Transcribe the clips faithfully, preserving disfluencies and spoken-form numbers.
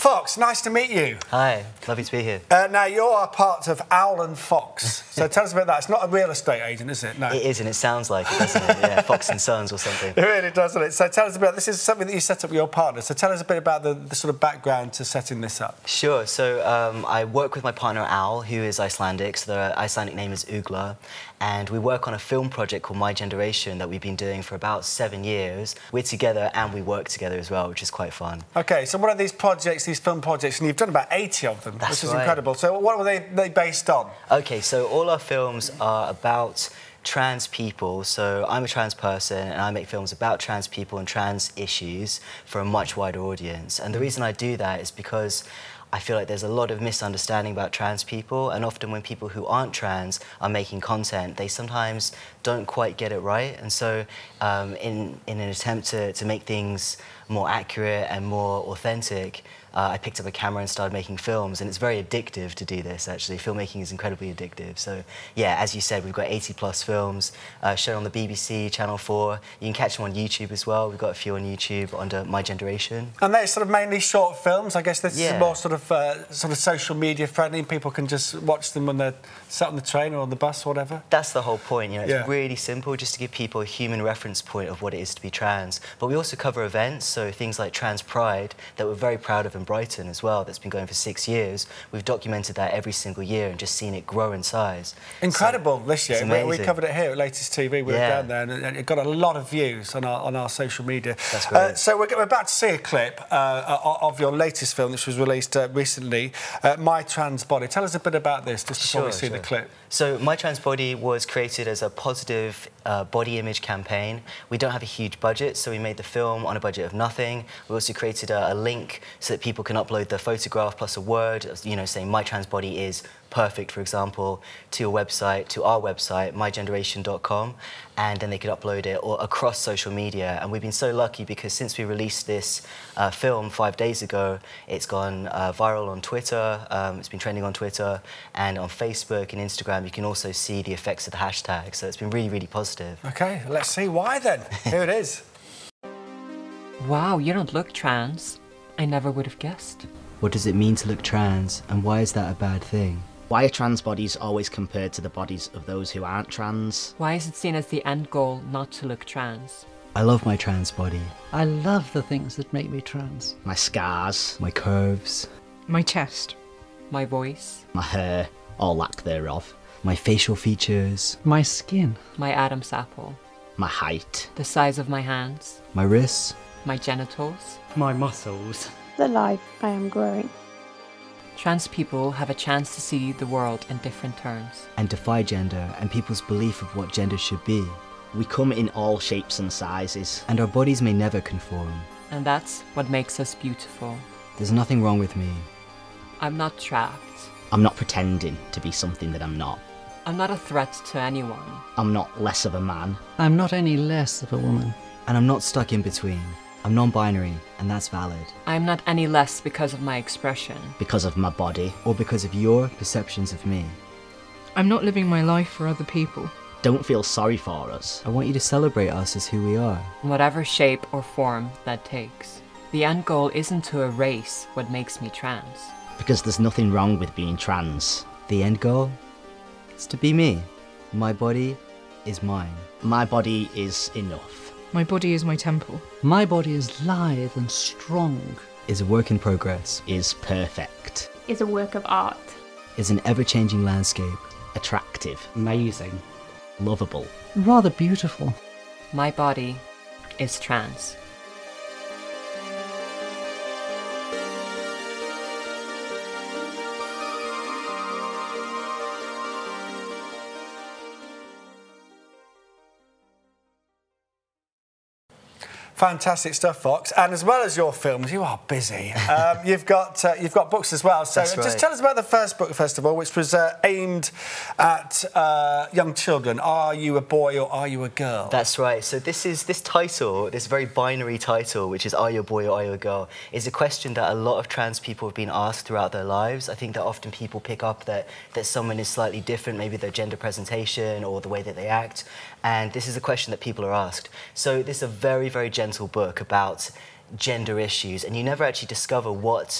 Fox, nice to meet you. Hi, lovely to be here. Uh, now, you're part of Owl and Fox, so tell us about that. It's not a real estate agent, is it? No. It is, and it sounds like it, doesn't it? Yeah, Fox and Sons or something. It really does, doesn't it? So tell us about, this is something that you set up with your partner, so tell us a bit about the, the sort of background to setting this up. Sure, so um, I work with my partner Owl, who is Icelandic, so the Icelandic name is Ugla, and we work on a film project called My Generation that we've been doing for about seven years. We're together and we work together as well, which is quite fun. OK, so what are these projects, these film projects, and you've done about eighty of them, That's which is right. incredible. So what were they, they based on? OK, so all our films are about trans people. So I'm a trans person and I make films about trans people and trans issues for a much wider audience. And the reason I do that is because I feel like there's a lot of misunderstanding about trans people, and often when people who aren't trans are making content, they sometimes don't quite get it right. And so um, in, in an attempt to, to make things more accurate and more authentic, uh, I picked up a camera and started making films, and it's very addictive to do this, actually. Filmmaking is incredibly addictive. So yeah, as you said, we've got eighty plus films uh, shown on the B B C, Channel four. You can catch them on YouTube as well. We've got a few on YouTube under My Generation. And they're sort of mainly short films. I guess this yeah. is more sort of uh, sort of social media friendly. People can just watch them when they're sat on the train or on the bus or whatever. That's the whole point, you know, it's yeah. really simple, just to give people a human reference point of what it is to be trans. But we also cover events, so things like Trans Pride, that we're very proud of in Brighton as well, that's been going for six years. We've documented that every single year and just seen it grow in size. Incredible so, this year. We, we covered it here at Latest T V. We yeah. were down there and it got a lot of views on our, on our social media. That's great. Uh, so we're, we're about to see a clip uh, of your latest film, which was released uh, recently, uh, My Trans Body. Tell us a bit about this, just before sure, we see sure. the clip. So My Trans Body was created as a positive uh, body image campaign. We don't have a huge budget, so we made the film on a budget of nothing. We also created a, a link so that people can upload the photograph plus a word, you know, saying my trans body is perfect, for example, to a website, to our website, my generation dot com, and then they could upload it or across social media. And we've been so lucky because since we released this uh, film five days ago, it's gone uh, viral on Twitter, um, it's been trending on Twitter, and on Facebook and Instagram you can also see the effects of the hashtag, so it's been really, really positive. OK, let's see why then. Here it is. Wow, you don't look trans. I never would have guessed. What does it mean to look trans, and why is that a bad thing? Why are trans bodies always compared to the bodies of those who aren't trans? Why is it seen as the end goal not to look trans? I love my trans body. I love the things that make me trans. My scars. My curves. My chest. My voice. My hair, or lack thereof. My facial features. My skin. My Adam's apple. My height. The size of my hands. My wrists. My genitals. My muscles. The life I am growing. Trans people have a chance to see the world in different terms. And defy gender and people's belief of what gender should be. We come in all shapes and sizes. And our bodies may never conform. And that's what makes us beautiful. There's nothing wrong with me. I'm not trapped. I'm not pretending to be something that I'm not. I'm not a threat to anyone. I'm not less of a man. I'm not any less of a woman. And I'm not stuck in between. I'm non-binary, and that's valid. I'm not any less because of my expression. Because of my body. Or because of your perceptions of me. I'm not living my life for other people. Don't feel sorry for us. I want you to celebrate us as who we are. In whatever shape or form that takes. The end goal isn't to erase what makes me trans. Because there's nothing wrong with being trans. The end goal is to be me. My body is mine. My body is enough. My body is my temple. My body is lithe and strong. Is a work in progress. Is perfect. Is a work of art. Is an ever-changing landscape. Attractive. Amazing. Lovable. Rather beautiful. My body is trans. Fantastic stuff, Fox. And as well as your films, you are busy. Um, you've got uh, you've got books as well. So That's right. Just tell us about the first book, first of all, which was uh, aimed at uh, young children. Are you a boy or are you a girl? That's right. So this is this title, this very binary title, which is "Are you a boy or are you a girl?" is a question that a lot of trans people have been asked throughout their lives. I think that often people pick up that that someone is slightly different, maybe their gender presentation or the way that they act. And this is a question that people are asked. So this is a very, very gentle book about gender issues, and you never actually discover what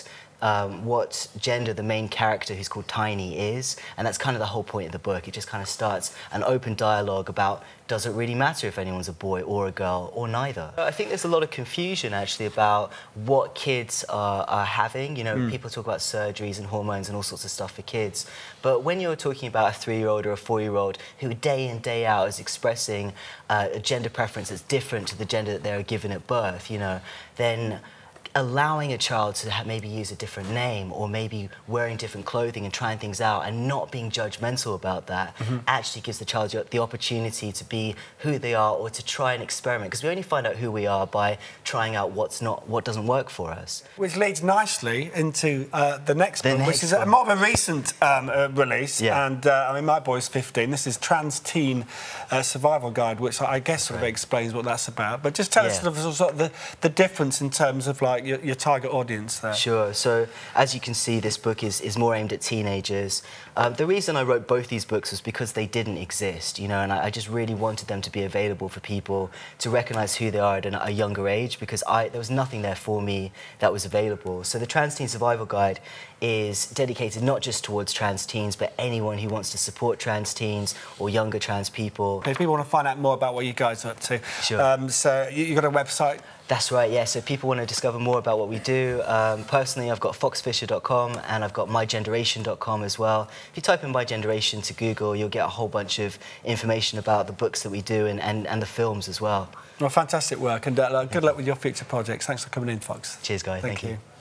um, what gender the main character, who's called Tiny, is, and that's kind of the whole point of the book. It just kind of starts an open dialogue about, does it really matter if anyone's a boy or a girl or neither? I think there's a lot of confusion actually about what kids are, are having. You know, mm. people talk about surgeries and hormones and all sorts of stuff for kids, but when you're talking about a three-year-old or a four-year-old who day in, day out is expressing uh, a gender preference that's different to the gender that they were given at birth, you know, then allowing a child to have, maybe use a different name or maybe wearing different clothing and trying things out and not being judgmental about that mm-hmm. actually gives the child the opportunity to be who they are or to try and experiment, because we only find out who we are by trying out what's not, what doesn't work for us. Which leads nicely into uh, the next the book, next which is one. a more of a recent um, uh, release. Yeah. And uh, I mean, my boy's fifteen. This is Trans Teen uh, Survival Guide, which I guess sort of right. explains what that's about. But just tell yeah. us sort of, sort of the, the difference in terms of like your, your target audience. Audience there. Sure. So, as you can see, this book is, is more aimed at teenagers. Um, the reason I wrote both these books was because they didn't exist, you know, and I, I just really wanted them to be available for people to recognise who they are at an, a younger age, because I, there was nothing there for me that was available. So the Trans Teen Survival Guide is dedicated not just towards trans teens, but anyone who wants to support trans teens or younger trans people. If people want to find out more about what you guys are up to, sure. um, so you, you've got a website? That's right, yeah. So if people want to discover more about what we do, um, personally, I've got fox fisher dot com and I've got my generation dot com as well. If you type in My Generation to Google, you'll get a whole bunch of information about the books that we do and, and, and the films as well. Well, fantastic work, and uh, good luck with your future projects. Thanks for coming in, Fox. Cheers, Guy. Thank, Thank you. you.